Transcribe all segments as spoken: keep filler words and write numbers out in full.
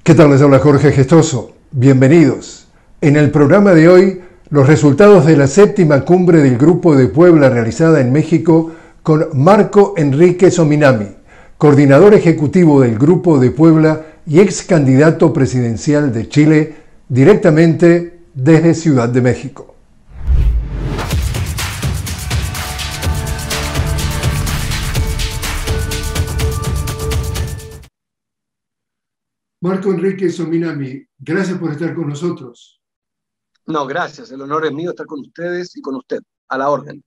¿Qué tal? Les habla Jorge Gestoso. Bienvenidos. En el programa de hoy, los resultados de la séptima cumbre del Grupo de Puebla realizada en México con Marco Enrique Sominami, coordinador ejecutivo del Grupo de Puebla y ex candidato presidencial de Chile, directamente desde Ciudad de México. Marco Enrique Sominami, gracias por estar con nosotros. No, gracias. El honor es mío estar con ustedes y con usted. A la orden.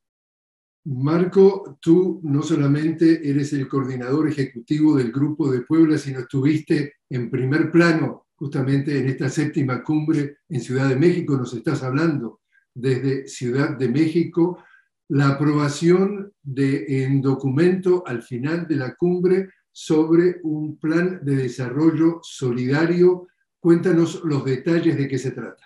Marco, tú no solamente eres el coordinador ejecutivo del Grupo de Puebla, sino estuviste en primer plano justamente en esta séptima cumbre en Ciudad de México. Nos estás hablando desde Ciudad de México, la aprobación de un documento al final de la cumbre sobre un plan de desarrollo solidario. Cuéntanos los detalles de qué se trata.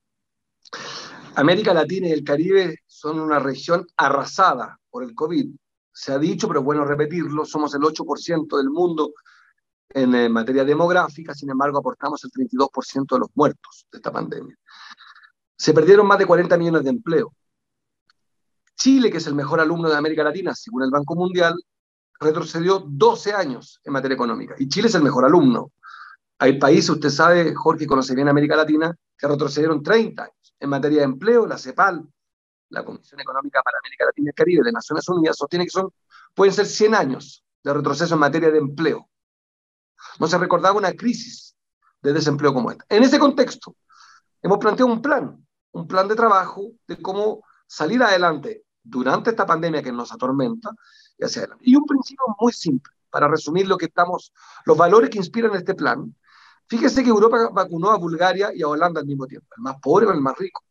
América Latina y el Caribe son una región arrasada por el COVID. Se ha dicho, pero es bueno repetirlo, somos el ocho por ciento del mundo en eh, materia demográfica, sin embargo aportamos el treinta y dos por ciento de los muertos de esta pandemia. Se perdieron más de cuarenta millones de empleos. Chile, que es el mejor alumno de América Latina, según el Banco Mundial, retrocedió doce años en materia económica. Y Chile es el mejor alumno. Hay países, usted sabe, Jorge, conoce bien América Latina, que retrocedieron treinta años. En materia de empleo, la CEPAL, la Comisión Económica para América Latina y el Caribe de Naciones Unidas, sostiene que son, pueden ser cien años de retroceso en materia de empleo. No se recordaba una crisis de desempleo como esta. En ese contexto, hemos planteado un plan, un plan de trabajo de cómo salir adelante durante esta pandemia que nos atormenta y hacia adelante. Y un principio muy simple, para resumir lo que estamos, los valores que inspiran este plan. Fíjese que Europa vacunó a Bulgaria y a Holanda al mismo tiempo, el más pobre o el más rico.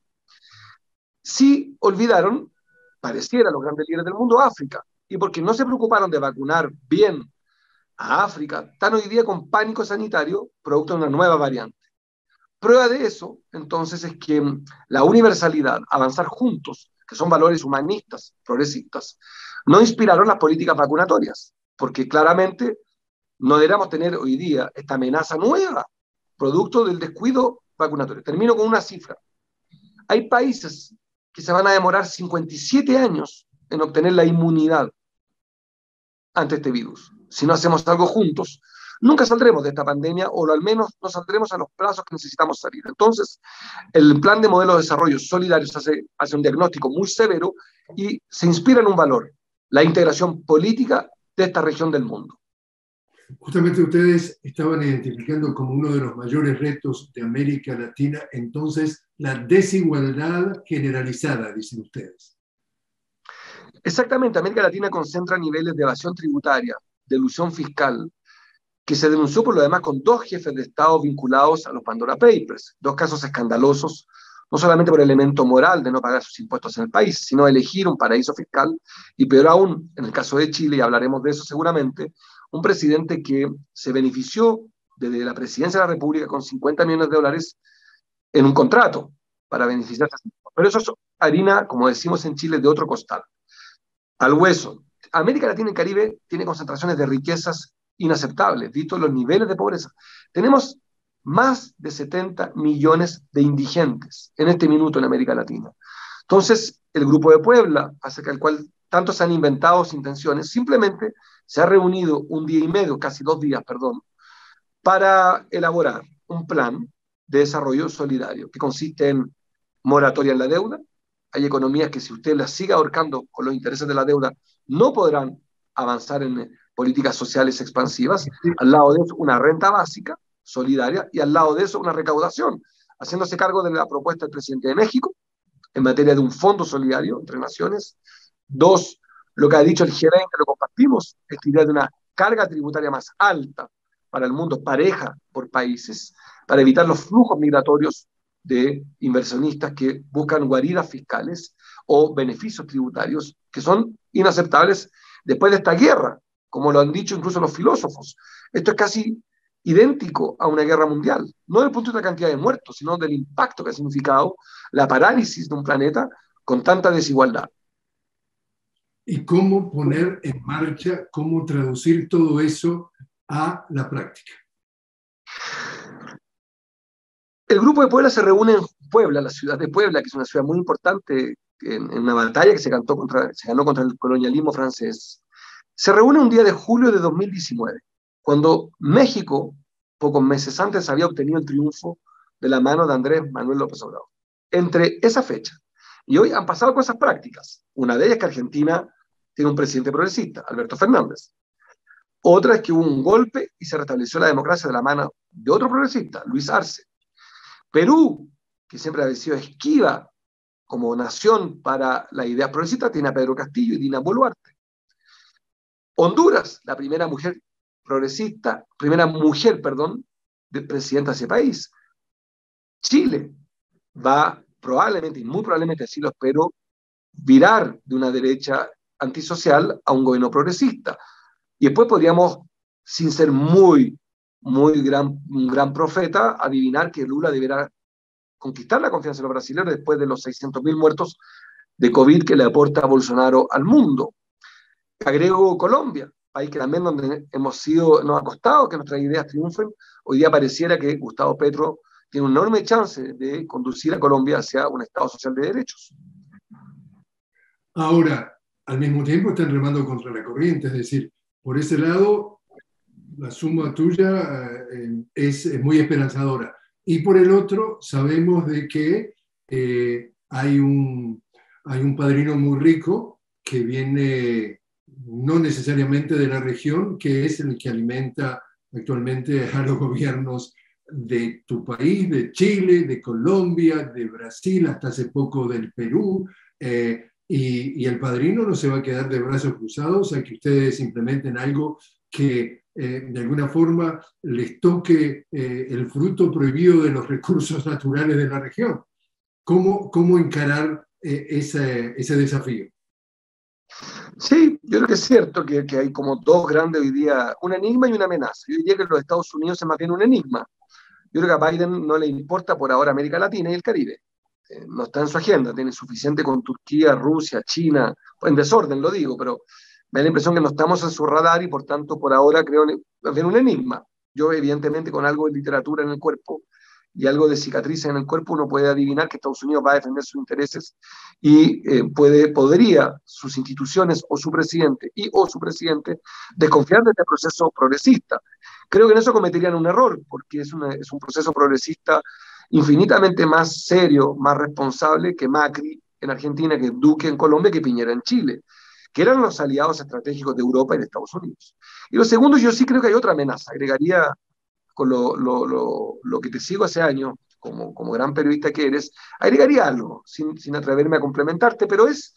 Sí olvidaron, pareciera, los grandes líderes del mundo, África, y porque no se preocuparon de vacunar bien a África, están hoy día con pánico sanitario, producto de una nueva variante. Prueba de eso, entonces, es que la universalidad, avanzar juntos, que son valores humanistas, progresistas, no inspiraron las políticas vacunatorias, porque claramente no deberíamos tener hoy día esta amenaza nueva, producto del descuido vacunatorio. Termino con una cifra. Hay países que se van a demorar cincuenta y siete años en obtener la inmunidad ante este virus. Si no hacemos algo juntos, nunca saldremos de esta pandemia, o al menos no saldremos a los plazos que necesitamos salir. Entonces, el plan de modelo de desarrollo solidario hace, hace un diagnóstico muy severo y se inspira en un valor, la integración política de esta región del mundo. Justamente ustedes estaban identificando como uno de los mayores retos de América Latina, entonces, la desigualdad generalizada, dicen ustedes. Exactamente, América Latina concentra niveles de evasión tributaria, de elusión fiscal, que se denunció por lo demás con dos jefes de Estado vinculados a los Pandora Papers, dos casos escandalosos, no solamente por el elemento moral de no pagar sus impuestos en el país, sino elegir un paraíso fiscal, y peor aún, en el caso de Chile, y hablaremos de eso seguramente, un presidente que se benefició desde la presidencia de la República con cincuenta millones de dólares en un contrato para beneficiarse. Pero eso es harina, como decimos en Chile, de otro costal. Al hueso. América Latina y el Caribe tiene concentraciones de riquezas inaceptables, visto los niveles de pobreza. Tenemos más de setenta millones de indigentes en este minuto en América Latina. Entonces, el Grupo de Puebla, acerca del cual tantos se han inventado intenciones, simplemente se ha reunido un día y medio, casi dos días, perdón, para elaborar un plan de desarrollo solidario que consiste en moratoria en la deuda. Hay economías que si usted las sigue ahorcando con los intereses de la deuda, no podrán avanzar en políticas sociales expansivas. Al lado de eso, una renta básica, solidaria, y al lado de eso, una recaudación, haciéndose cargo de la propuesta del presidente de México en materia de un fondo solidario entre naciones. Dos, lo que ha dicho el G veinte, lo compartimos, esta idea de una carga tributaria más alta para el mundo, pareja por países, para evitar los flujos migratorios de inversionistas que buscan guaridas fiscales o beneficios tributarios que son inaceptables después de esta guerra, como lo han dicho incluso los filósofos. Esto es casi idéntico a una guerra mundial, no desde el punto de la cantidad de muertos, sino del impacto que ha significado la parálisis de un planeta con tanta desigualdad. ¿Y cómo poner en marcha, cómo traducir todo eso a la práctica? el Grupo de Puebla se reúne en Puebla, la ciudad de Puebla, que es una ciudad muy importante en, en una batalla que se, cantó contra, se ganó contra el colonialismo francés. Se reúne un día de julio de dos mil diecinueve, cuando México, pocos meses antes, había obtenido el triunfo de la mano de Andrés Manuel López Obrador. Entre esa fecha y hoy han pasado cosas prácticas. Una de ellas es que Argentina tiene un presidente progresista, Alberto Fernández. Otra es que hubo un golpe y se restableció la democracia de la mano de otro progresista, Luis Arce. Perú, que siempre ha sido esquiva como nación para la idea progresista, tiene a Pedro Castillo y Dina Boluarte. Honduras, la primera mujer progresista, primera mujer, perdón, de presidenta de ese país. Chile va probablemente, y muy probablemente así lo espero, virar de una derecha antisocial a un gobierno progresista. Y después podríamos, sin ser muy, muy gran, un gran profeta, adivinar que Lula deberá conquistar la confianza de los brasileños después de los seiscientos mil muertos de COVID que le aporta a Bolsonaro al mundo. Agrego Colombia, país que también donde hemos sido, nos ha costado que nuestras ideas triunfen. Hoy día pareciera que Gustavo Petro tiene una enorme chance de conducir a Colombia hacia un Estado social de derechos. Ahora, al mismo tiempo están remando contra la corriente, es decir, por ese lado, la suma tuya eh, es, es muy esperanzadora. Y por el otro, sabemos de que eh, hay, un, hay un padrino muy rico que viene no necesariamente de la región, que es el que alimenta actualmente a los gobiernos de tu país, de Chile, de Colombia, de Brasil, hasta hace poco del Perú, eh, y, y el padrino no se va a quedar de brazos cruzados a que ustedes implementen algo que eh, de alguna forma les toque eh, el fruto prohibido de los recursos naturales de la región. ¿Cómo, cómo encarar eh, ese, ese desafío? Sí, yo creo que es cierto que, que hay como dos grandes hoy día, un enigma y una amenaza. Yo diría que los Estados Unidos es más bien un enigma. Yo creo que a Biden no le importa por ahora América Latina y el Caribe. Eh, no está en su agenda, tiene suficiente con Turquía, Rusia, China, en desorden lo digo, pero me da la impresión que no estamos en su radar y por tanto por ahora creo más bien un enigma. Yo evidentemente con algo de literatura en el cuerpo y algo de cicatrices en el cuerpo uno puede adivinar que Estados Unidos va a defender sus intereses y eh, puede, podría sus instituciones o su presidente y o su presidente desconfiar de este proceso progresista. Creo que en eso cometerían un error, porque es, una, es un proceso progresista infinitamente más serio, más responsable que Macri en Argentina, que Duque en Colombia, que Piñera en Chile, que eran los aliados estratégicos de Europa y de Estados Unidos. Y lo segundo, yo sí creo que hay otra amenaza, agregaría con lo, lo, lo, lo que te sigo hace años, como, como gran periodista que eres, agregaría algo, sin, sin atreverme a complementarte, pero es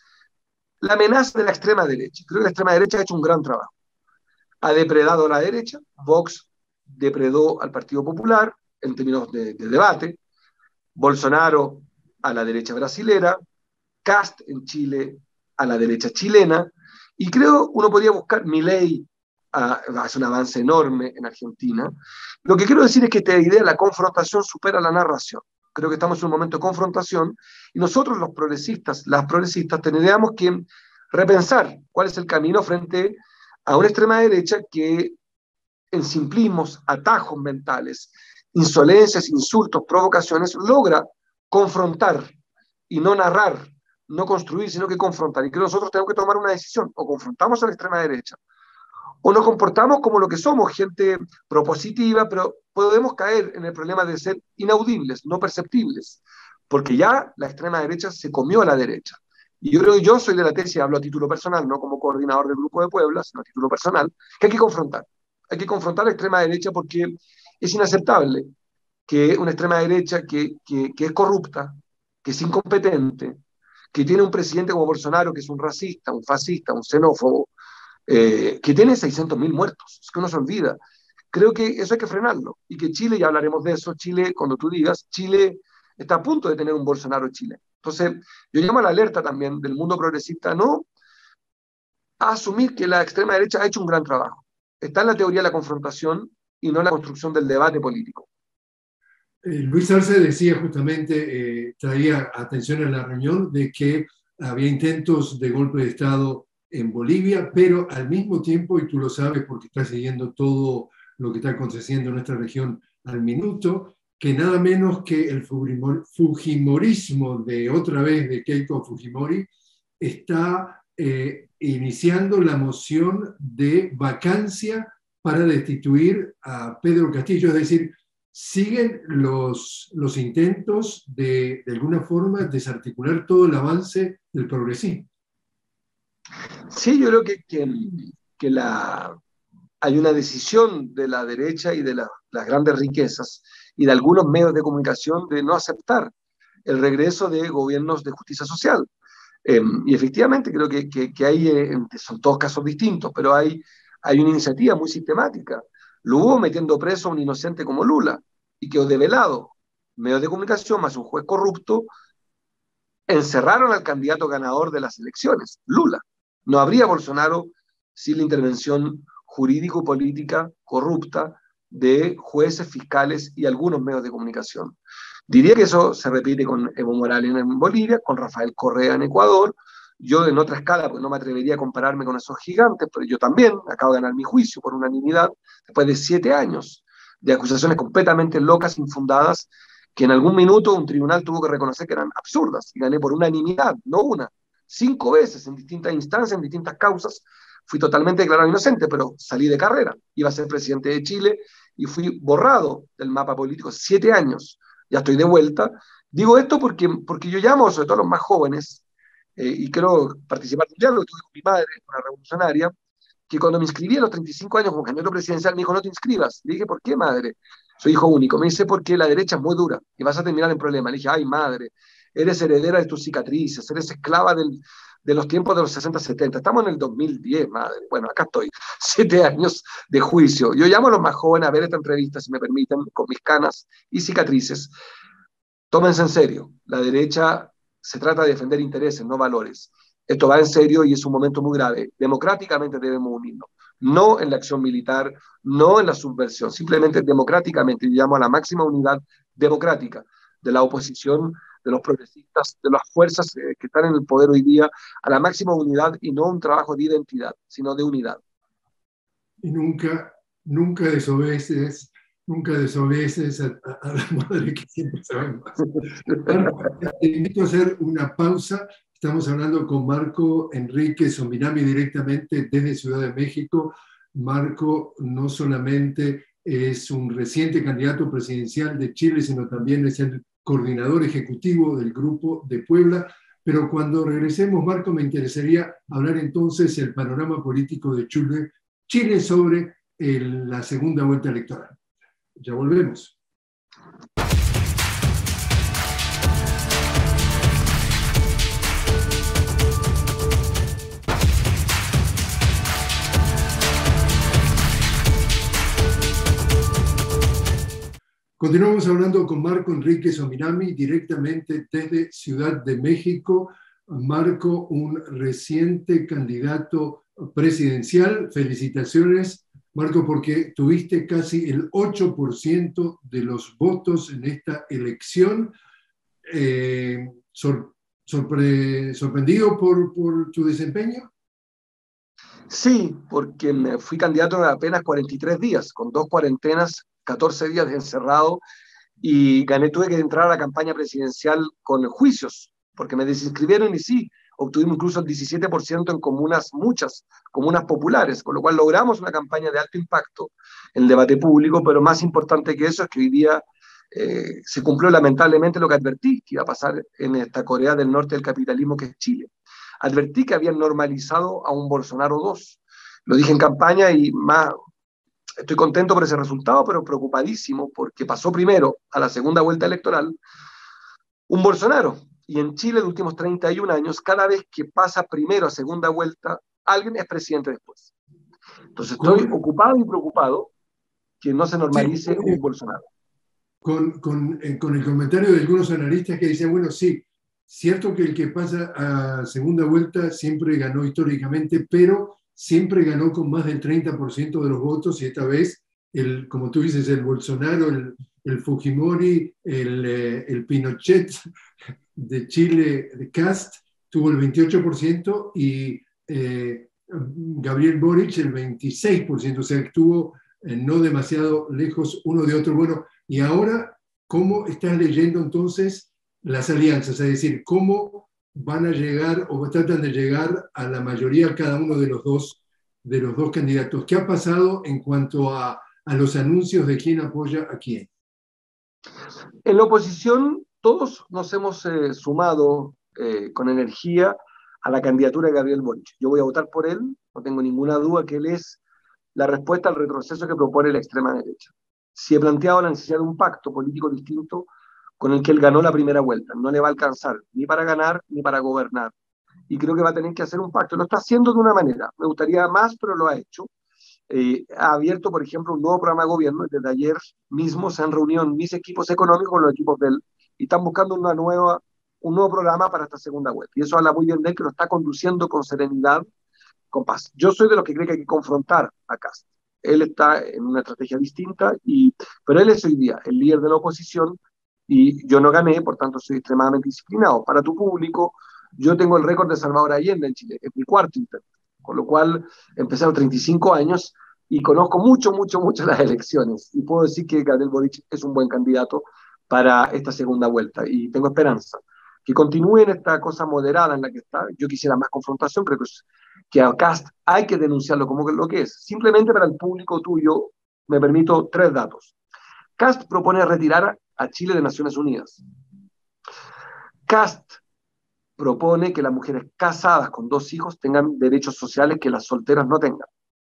la amenaza de la extrema derecha. Creo que la extrema derecha ha hecho un gran trabajo. Ha depredado a la derecha, Vox depredó al Partido Popular en términos de, de debate, Bolsonaro a la derecha brasilera, Cast en Chile a la derecha chilena, y creo uno podría buscar Milei, uh, hace un avance enorme en Argentina. Lo que quiero decir es que esta idea de la confrontación supera la narración. Creo que estamos en un momento de confrontación y nosotros los progresistas, las progresistas, tendríamos que repensar cuál es el camino frente a una extrema derecha que en simplismos, atajos mentales, insolencias, insultos, provocaciones, logra confrontar y no narrar, no construir, sino que confrontar. Y creo que nosotros tenemos que tomar una decisión, o confrontamos a la extrema derecha, o nos comportamos como lo que somos, gente propositiva, pero podemos caer en el problema de ser inaudibles, no perceptibles, porque ya la extrema derecha se comió a la derecha. Y yo creo que yo soy de la tesis, hablo a título personal, no como coordinador del Grupo de Puebla, sino a título personal, que hay que confrontar. Hay que confrontar a la extrema derecha porque es inaceptable que una extrema derecha que, que, que es corrupta, que es incompetente, que tiene un presidente como Bolsonaro, que es un racista, un fascista, un xenófobo, eh, que tiene seiscientos mil muertos, es que uno se olvida. Creo que eso hay que frenarlo y que Chile, ya hablaremos de eso, Chile, cuando tú digas, Chile está a punto de tener un Bolsonaro Chile. Entonces, yo llamo a la alerta también del mundo progresista, no a asumir que la extrema derecha ha hecho un gran trabajo. Está en la teoría de la confrontación y no en la construcción del debate político. Eh, Luis Arce decía justamente, eh, traía atención en la reunión de que había intentos de golpe de Estado en Bolivia, pero al mismo tiempo, y tú lo sabes porque estás siguiendo todo lo que está aconteciendo en nuestra región al minuto, que nada menos que el fujimorismo de otra vez de Keiko Fujimori está eh, iniciando la moción de vacancia para destituir a Pedro Castillo, es decir, siguen los, los intentos de, de alguna forma, desarticular todo el avance del progresismo. Sí, yo creo que, que, que la, hay una decisión de la derecha y de la, las grandes riquezas y de algunos medios de comunicación de no aceptar el regreso de gobiernos de justicia social. Eh, y efectivamente creo que, que, que hay, eh, son todos casos distintos, pero hay, hay una iniciativa muy sistemática. Lo hubo metiendo preso a un inocente como Lula y quedó develado. Medios de comunicación más un juez corrupto encerraron al candidato ganador de las elecciones, Lula. No habría Bolsonaro sin la intervención jurídico-política corrupta de jueces, fiscales y algunos medios de comunicación. Diría que eso se repite con Evo Morales en Bolivia, con Rafael Correa en Ecuador, yo en otra escala, porque no me atrevería a compararme con esos gigantes, pero yo también acabo de ganar mi juicio por unanimidad, después de siete años de acusaciones completamente locas, infundadas, que en algún minuto un tribunal tuvo que reconocer que eran absurdas, y gané por unanimidad, no una, cinco veces en distintas instancias, en distintas causas. Fui totalmente declarado inocente, pero salí de carrera, iba a ser presidente de Chile, y fui borrado del mapa político siete años. Ya estoy de vuelta. Digo esto porque, porque yo llamo, sobre todo a los más jóvenes, eh, y quiero participar de un diálogo que tuve con mi madre, una revolucionaria, que cuando me inscribí a los treinta y cinco años como candidato presidencial, me dijo, no te inscribas. Le dije, ¿por qué, madre? Soy hijo único. Me dice, porque la derecha es muy dura y vas a terminar en problemas. Le dije, ay, madre, eres heredera de tus cicatrices, eres esclava del, de los tiempos de los sesenta, setenta. Estamos en el dos mil diez, madre. Bueno, acá estoy, siete años de juicio. Yo llamo a los más jóvenes a ver esta entrevista, si me permiten, con mis canas y cicatrices. Tómense en serio. La derecha se trata de defender intereses, no valores. Esto va en serio y es un momento muy grave. Democráticamente debemos unirnos. No en la acción militar, no en la subversión, simplemente democráticamente. Yo llamo a la máxima unidad democrática de la oposición, de los progresistas, de las fuerzas eh, que están en el poder hoy día, a la máxima unidad y no un trabajo de identidad, sino de unidad. Y nunca, nunca desobedeces, nunca desobedeces a, a, a la madre que siempre sabe más. Te invito a hacer una pausa. Estamos hablando con Marco Enrique Sominami directamente desde Ciudad de México. Marco no solamente es un reciente candidato presidencial de Chile, sino también es el coordinador ejecutivo del Grupo de Puebla. Pero cuando regresemos, Marco, me interesaría hablar entonces del panorama político de Chile, Chile sobre el, la segunda vuelta electoral. Ya volvemos. Continuamos hablando con Marco Enrique Sominami directamente desde Ciudad de México. Marco, un reciente candidato presidencial. Felicitaciones, Marco, porque tuviste casi el ocho por ciento de los votos en esta elección. Eh, sor, sorpre, ¿Sorprendido por, por tu desempeño? Sí, porque me fui candidato en apenas cuarenta y tres días, con dos cuarentenas, catorce días de encerrado, y gané, tuve que entrar a la campaña presidencial con juicios, porque me desinscribieron y sí, obtuvimos incluso el diecisiete por ciento en comunas, muchas comunas populares, con lo cual logramos una campaña de alto impacto en el debate público, pero más importante que eso es que hoy día eh, se cumplió lamentablemente lo que advertí que iba a pasar en esta Corea del Norte del capitalismo que es Chile. Advertí que habían normalizado a un Bolsonaro dos. Lo dije en campaña y más, estoy contento por ese resultado, pero preocupadísimo porque pasó primero a la segunda vuelta electoral un Bolsonaro. Y en Chile, en los últimos treinta y un años, cada vez que pasa primero a segunda vuelta, alguien es presidente después. Entonces estoy ¿Cómo? ocupado y preocupado que no se normalice sí, un Bolsonaro. Con, con, eh, con el comentario de algunos analistas que dicen, bueno, sí, cierto que el que pasa a segunda vuelta siempre ganó históricamente, pero siempre ganó con más del treinta por ciento de los votos y esta vez, el, como tú dices, el Bolsonaro, el, el Fujimori, el, eh, el Pinochet de Chile, de Cast, tuvo el veintiocho por ciento y eh, Gabriel Boric el veintiséis por ciento, o sea, estuvo eh, no demasiado lejos uno de otro. Bueno, y ahora ¿cómo estás leyendo entonces las alianzas? Es decir, ¿cómo van a llegar o tratan de llegar a la mayoría cada uno de los dos, de los dos candidatos? ¿Qué ha pasado en cuanto a, a los anuncios de quién apoya a quién? En la oposición, todos nos hemos eh, sumado eh, con energía a la candidatura de Gabriel Boric. Yo voy a votar por él, no tengo ninguna duda que él es la respuesta al retroceso que propone la extrema derecha. Si he planteado la necesidad de un pacto político distinto con el que él ganó la primera vuelta, no le va a alcanzar ni para ganar ni para gobernar. Y creo que va a tener que hacer un pacto. Lo está haciendo de una manera, me gustaría más, pero lo ha hecho. Eh, ha abierto, por ejemplo, un nuevo programa de gobierno. Desde ayer mismo se han reunido mis equipos económicos con los equipos de él y están buscando una nueva, un nuevo programa para esta segunda vuelta. Y eso habla muy bien de él, que lo está conduciendo con serenidad, con paz. Yo soy de los que cree que hay que confrontar a Kast. Él está en una estrategia distinta, y, pero él es hoy día el líder de la oposición y yo no gané, por tanto soy extremadamente disciplinado. Para tu público, yo tengo el récord de Salvador Allende en Chile, es mi cuarto intento, con lo cual empecé a los treinta y cinco años y conozco mucho, mucho, mucho las elecciones y puedo decir que Gabriel Boric es un buen candidato para esta segunda vuelta y tengo esperanza que continúe en esta cosa moderada en la que está. Yo quisiera más confrontación, creo que, es, que a Kast hay que denunciarlo como lo que es. Simplemente para el público tuyo me permito tres datos. Kast propone retirar a Chile de Naciones Unidas. Kast propone que las mujeres casadas con dos hijos tengan derechos sociales que las solteras no tengan.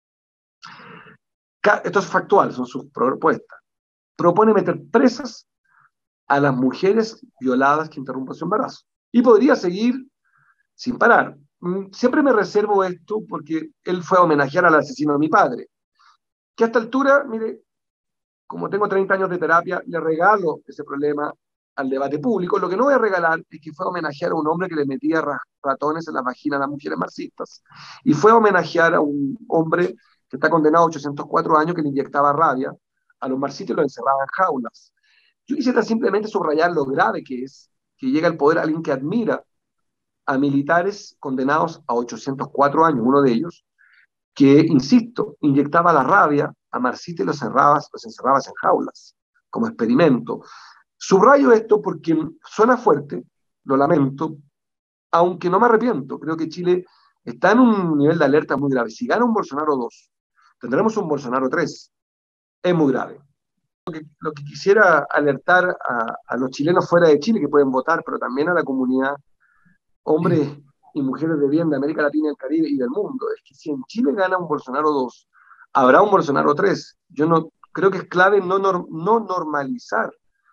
Esto es factual, son sus propuestas. Propone meter presas a las mujeres violadas que interrumpan su embarazo. Y podría seguir sin parar. Siempre me reservo esto porque él fue a homenajear al asesino de mi padre, que a esta altura, mire, como tengo treinta años de terapia, le regalo ese problema al debate público. Lo que no voy a regalar es que fue a homenajear a un hombre que le metía ratones en la vagina a las mujeres marxistas. Y fue a homenajear a un hombre que está condenado a ochocientos cuatro años, que le inyectaba rabia a los marxistas y los encerraba en jaulas. Yo quisiera simplemente subrayar lo grave que es que llega al poder alguien que admira a militares condenados a ochocientos cuatro años, uno de ellos, que, insisto, inyectaba la rabia a marxistas y los encerraba, los encerraba en jaulas, como experimento. Subrayo esto porque suena fuerte, lo lamento, aunque no me arrepiento. Creo que Chile está en un nivel de alerta muy grave. Si gana un Bolsonaro dos, tendremos un Bolsonaro tres. Es muy grave. Lo que, lo que quisiera alertar a, a los chilenos fuera de Chile que pueden votar, pero también a la comunidad, hombres y mujeres de bien de América Latina, el Caribe y del mundo, es que si en Chile gana un Bolsonaro dos, habrá un Bolsonaro tres. Yo no, creo que es clave no, no normalizar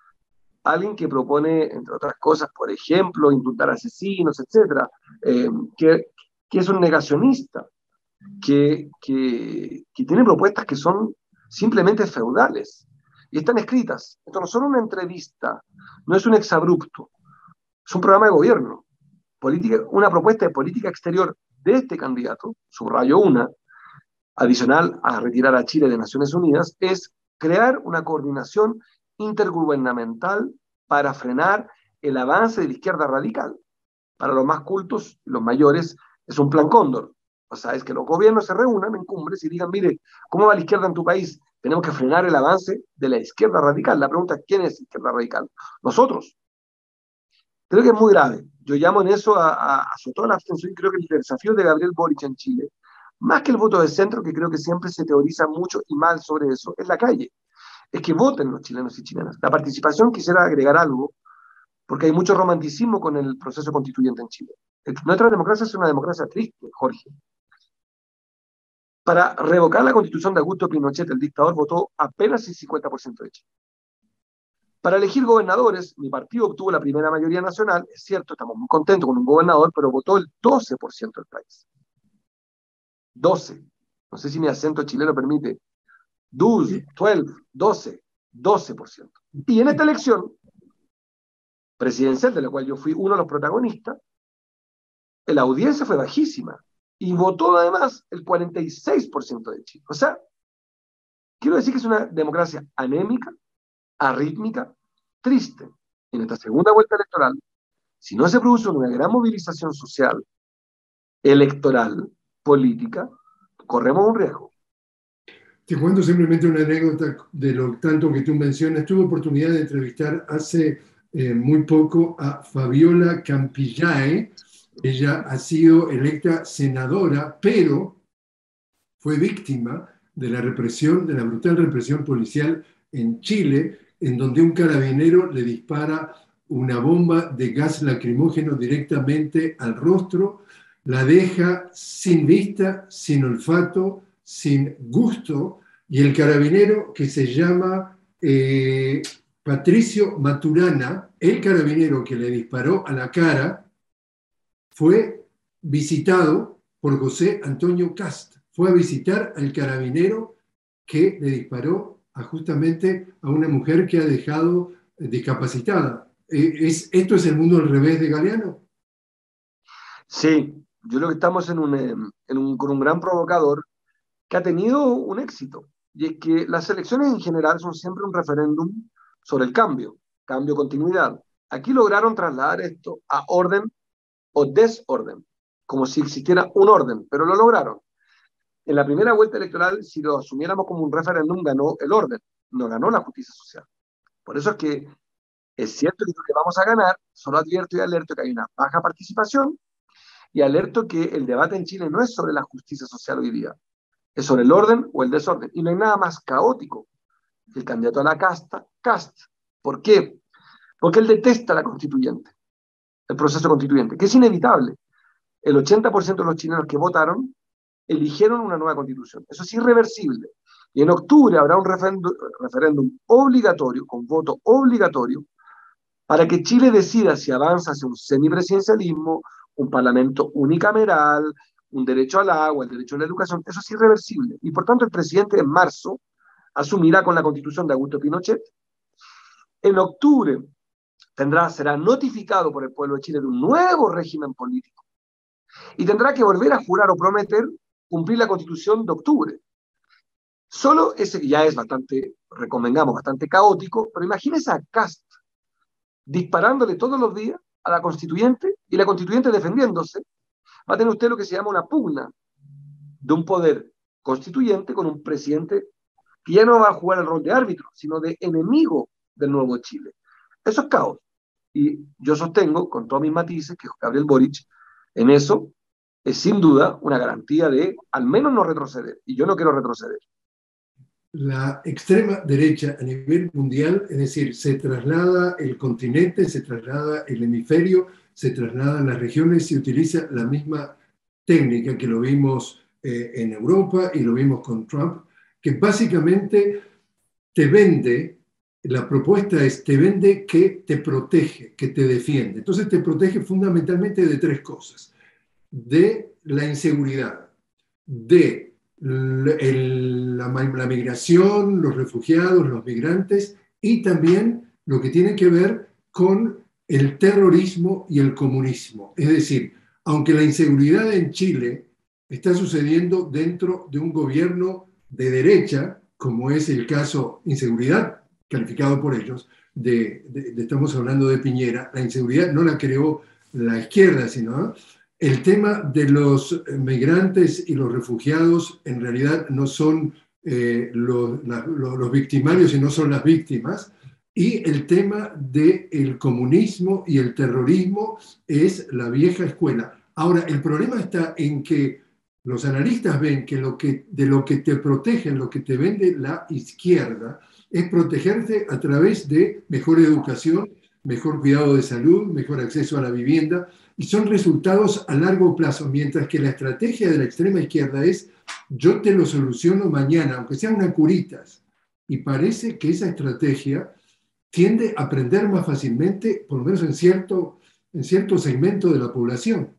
a alguien que propone, entre otras cosas, por ejemplo, indultar asesinos, etcétera, eh, que, que es un negacionista, que, que, que tiene propuestas que son simplemente feudales y están escritas. Esto no es solo una entrevista, no es un exabrupto, es un programa de gobierno, política, una propuesta de política exterior de este candidato, subrayo una, adicional a retirar a Chile de Naciones Unidas, es crear una coordinación intergubernamental para frenar el avance de la izquierda radical. Para los más cultos y los mayores es un plan cóndor. O sea, es que los gobiernos se reúnan en cumbres y digan, mire, ¿cómo va la izquierda en tu país? Tenemos que frenar el avance de la izquierda radical. La pregunta es, ¿quién es izquierda radical? Nosotros. Creo que es muy grave. Yo llamo en eso a, a, a sobre todo la abstención, y creo que el desafío de Gabriel Boric en Chile, más que el voto de centro, que creo que siempre se teoriza mucho y mal sobre eso, es la calle. Es que voten los chilenos y chilenas. La participación, quisiera agregar algo, porque hay mucho romanticismo con el proceso constituyente en Chile. Nuestra democracia es una democracia triste, Jorge. Para revocar la constitución de Augusto Pinochet, el dictador, votó apenas el cincuenta por ciento de Chile. Para elegir gobernadores, mi partido obtuvo la primera mayoría nacional. Es cierto, estamos muy contentos con un gobernador, pero votó el doce por ciento del país. doce. No sé si mi acento chileno permite. doce, doce, doce, doce por ciento. Y en esta elección presidencial, de la cual yo fui uno de los protagonistas, la audiencia fue bajísima y votó además el cuarenta y seis por ciento de Chile. O sea, quiero decir que es una democracia anémica, arrítmica, triste. En esta segunda vuelta electoral, si no se produce una gran movilización social, electoral, política, corremos un riesgo. Te cuento simplemente una anécdota de lo tanto que tú mencionas. Tuve oportunidad de entrevistar hace eh, muy poco a Fabiola Campillae. Ella ha sido electa senadora, pero fue víctima de la represión, de la brutal represión policial en Chile, en donde un carabinero le dispara una bomba de gas lacrimógeno directamente al rostro, la deja sin vista, sin olfato, sin gusto, y el carabinero, que se llama eh, Patricio Maturana, el carabinero que le disparó a la cara, fue visitado por José Antonio Cast. Fue a visitar al carabinero que le disparó a justamente a una mujer que ha dejado discapacitada. ¿Es, ¿Esto es el mundo al revés de Galeano? Sí, yo creo que estamos en un, en un, con un gran provocador que ha tenido un éxito. Y es que las elecciones en general son siempre un referéndum sobre el cambio, cambio, continuidad. Aquí lograron trasladar esto a orden o desorden, como si existiera un orden, pero lo lograron. En la primera vuelta electoral, si lo asumiéramos como un referéndum, ganó el orden, no ganó la justicia social. Por eso es que es cierto que lo que vamos a ganar, solo advierto y alerto que hay una baja participación y alerto que el debate en Chile no es sobre la justicia social hoy día, es sobre el orden o el desorden. Y no hay nada más caótico que el candidato a la casta, Cast. ¿Por qué? Porque él detesta la constituyente, el proceso constituyente, que es inevitable. El ochenta por ciento de los chilenos que votaron eligieron una nueva constitución. Eso es irreversible. Y en octubre habrá un referéndum, referéndum obligatorio, con voto obligatorio, para que Chile decida si avanza hacia un semipresidencialismo, un parlamento unicameral, un derecho al agua, el derecho a la educación. Eso es irreversible. Y por tanto el presidente en marzo asumirá con la constitución de Augusto Pinochet. En octubre tendrá, será notificado por el pueblo de Chile de un nuevo régimen político y tendrá que volver a jurar o prometer cumplir la constitución de octubre. Solo ese que ya es bastante, recomendamos, bastante caótico, pero imagínese a Cast disparándole todos los días a la constituyente y la constituyente defendiéndose. Va a tener usted lo que se llama una pugna de un poder constituyente con un presidente que ya no va a jugar el rol de árbitro, sino de enemigo del nuevo Chile. Eso es caos. Y yo sostengo, con todos mis matices, que Gabriel Boric en eso es sin duda una garantía de al menos no retroceder. Y yo no quiero retroceder. La extrema derecha a nivel mundial, es decir, se traslada el continente, se traslada el hemisferio, se trasladan las regiones, se utiliza la misma técnica que lo vimos eh, en Europa y lo vimos con Trump, que básicamente te vende, la propuesta es, te vende que te protege, que te defiende. Entonces te protege fundamentalmente de tres cosas: de la inseguridad, de el, la, la migración, los refugiados, los migrantes, y también lo que tiene que ver con el terrorismo y el comunismo. Es decir, aunque la inseguridad en Chile está sucediendo dentro de un gobierno de derecha, como es el caso inseguridad, calificado por ellos, de, de, de, estamos hablando de Piñera, la inseguridad no la creó la izquierda, sino el tema de los migrantes y los refugiados en realidad no son eh, los, la, los victimarios, sino son las víctimas. Y el tema del comunismo y el terrorismo es la vieja escuela. Ahora, el problema está en que los analistas ven que, lo que de lo que te protegen, lo que te vende la izquierda, es protegerte a través de mejor educación, mejor cuidado de salud, mejor acceso a la vivienda, y son resultados a largo plazo, mientras que la estrategia de la extrema izquierda es yo te lo soluciono mañana, aunque sean unas curitas. Y parece que esa estrategia tiende a aprender más fácilmente, por lo menos en cierto, en cierto segmento de la población.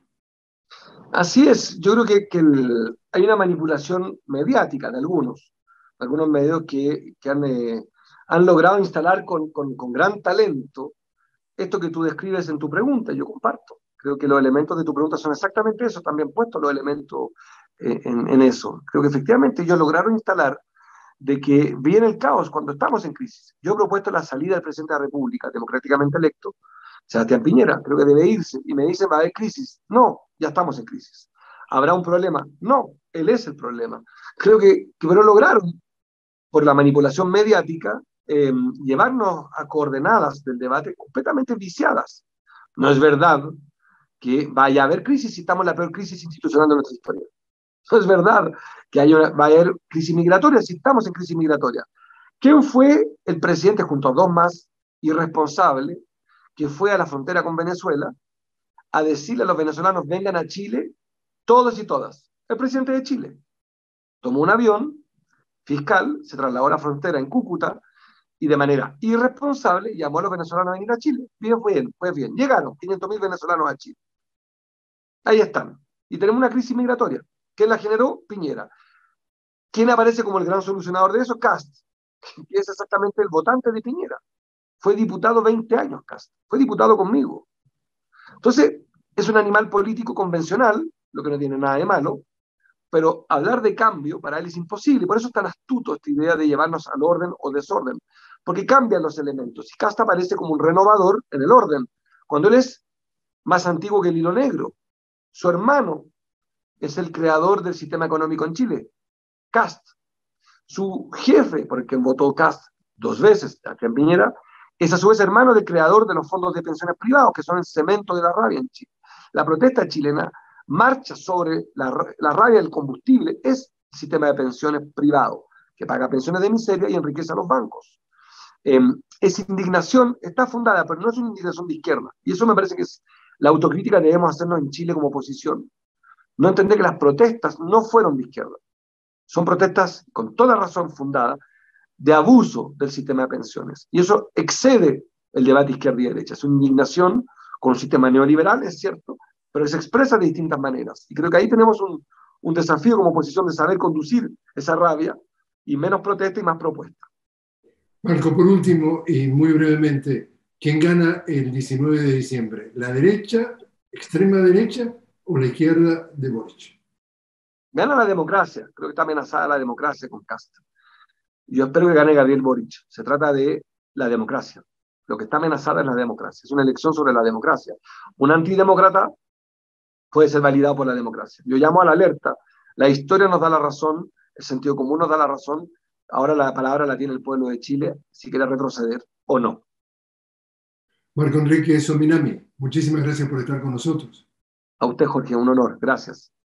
Así es, yo creo que, que el, hay una manipulación mediática de algunos, de algunos medios que, que han, eh, han logrado instalar con, con, con gran talento esto que tú describes en tu pregunta. Yo comparto. Creo que los elementos de tu pregunta son exactamente eso, también puestos los elementos eh, en, en eso. Creo que efectivamente ellos lograron instalar de que viene el caos cuando estamos en crisis. Yo he propuesto la salida del presidente de la República, democráticamente electo, Sebastián Piñera, creo que debe irse, y me dicen, va a haber crisis. No, ya estamos en crisis. ¿Habrá un problema? No, él es el problema. Creo que, que pero lograron, por la manipulación mediática, eh, llevarnos a coordenadas del debate completamente viciadas. No es verdad que vaya a haber crisis si estamos en la peor crisis institucional de nuestra historia. No es verdad que haya una, vaya a haber crisis migratoria si estamos en crisis migratoria. ¿Quién fue el presidente, junto a dos más, irresponsable, que fue a la frontera con Venezuela a decirle a los venezolanos, vengan a Chile, todos y todas? El presidente de Chile tomó un avión fiscal, se trasladó a la frontera en Cúcuta y de manera irresponsable llamó a los venezolanos a venir a Chile. Bien, fue bien, pues bien. Llegaron quinientos mil venezolanos a Chile. Ahí están. Y tenemos una crisis migratoria. ¿Quién la generó? Piñera. ¿Quién aparece como el gran solucionador de eso? Kast, que es exactamente el votante de Piñera. Fue diputado veinte años, Kast. Fue diputado conmigo. Entonces, es un animal político convencional, lo que no tiene nada de malo, pero hablar de cambio para él es imposible. Por eso es tan astuto esta idea de llevarnos al orden o desorden, porque cambian los elementos. Y Kast aparece como un renovador en el orden, cuando él es más antiguo que el hilo negro. Su hermano es el creador del sistema económico en Chile, Kast. Su jefe, porque votó Kast dos veces, aquí en Piñera, es a su vez hermano del creador de los fondos de pensiones privados, que son el cemento de la rabia en Chile. La protesta chilena marcha sobre la, la rabia del combustible, es el sistema de pensiones privado, que paga pensiones de miseria y enriquece a los bancos. Eh, esa indignación está fundada, pero no es una indignación de izquierda. Y eso me parece que es la autocrítica que debemos hacernos en Chile como oposición. No entender que las protestas no fueron de izquierda. Son protestas, con toda razón fundadas, de abuso del sistema de pensiones. Y eso excede el debate izquierda y derecha. Es una indignación con un sistema neoliberal, es cierto, pero se expresa de distintas maneras. Y creo que ahí tenemos un, un desafío como oposición de saber conducir esa rabia, y menos protesta y más propuesta. Marco, por último, y muy brevemente, ¿quién gana el diecinueve de diciembre? ¿La derecha, extrema derecha o la izquierda de Boric? Gana la democracia. Creo que está amenazada la democracia con Kast. Yo espero que gane Gabriel Boric. Se trata de la democracia. Lo que está amenazada es la democracia. Es una elección sobre la democracia. Un antidemócrata puede ser validado por la democracia. Yo llamo a la alerta. La historia nos da la razón, el sentido común nos da la razón. Ahora la palabra la tiene el pueblo de Chile, si quiere retroceder o no. Marco Enrique Sominami, muchísimas gracias por estar con nosotros. A usted, Jorge, un honor. Gracias.